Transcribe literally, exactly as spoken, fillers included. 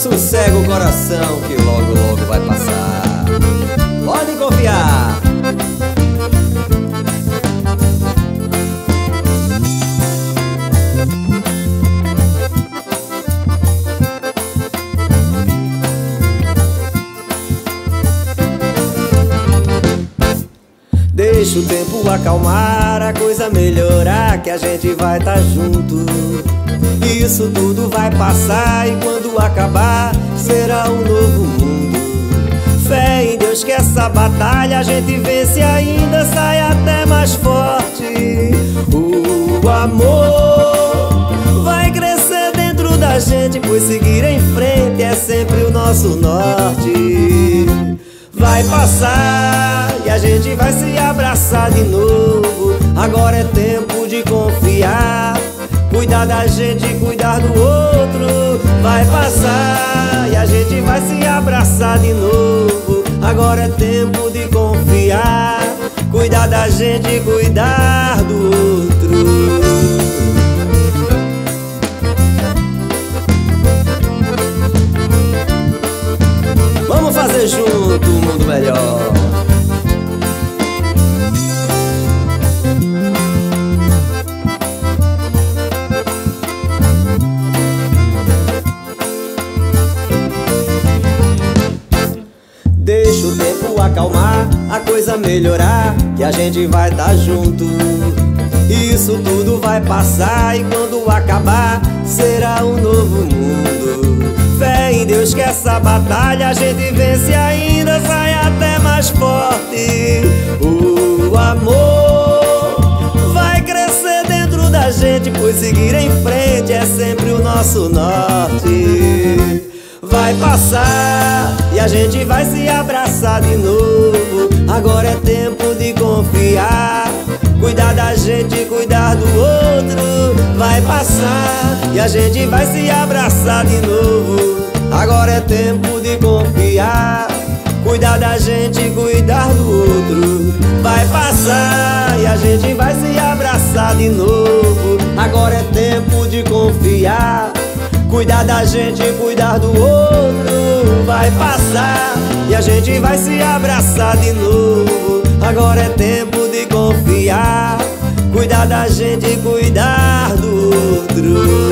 Sossega o coração que logo, logo vai passar. Pode confiar. Deixa o tempo acalmar, a coisa melhorar, que a gente vai tá junto. Isso tudo vai passar e quando acabar será um novo mundo. Fé em Deus que essa batalha a gente vence ainda, sai até mais forte. O amor vai crescer dentro da gente, pois seguir em frente é sempre o nosso norte. Vai passar e a gente vai se abraçar de novo. Agora é tempo de confiar, cuidar da gente e cuidar do outro. Vai passar e a gente vai se abraçar de novo. Agora é tempo de confiar, cuidar da gente e cuidar do outro. Vamos fazer junto um mundo melhor. Deixa o tempo acalmar, a coisa melhorar, que a gente vai tá junto. Isso tudo vai passar e quando acabar será um novo mundo. Fé em Deus que essa batalha a gente vence ainda, sai até mais forte. O amor vai crescer dentro da gente, pois seguir em frente é sempre o nosso norte. Vai passar e a gente vai se abraçar de novo. Agora é tempo de confiar, cuidar da gente e cuidar do outro. Vai passar e a gente vai se abraçar de novo. Agora é tempo de confiar, cuidar da gente e cuidar do outro. Vai passar e a gente vai se abraçar de novo. Agora é tempo de confiar, cuidar da gente e cuidar do outro. Vai passar e a gente vai se abraçar de novo. Agora é tempo de confiar, cuidar da gente e cuidar do outro.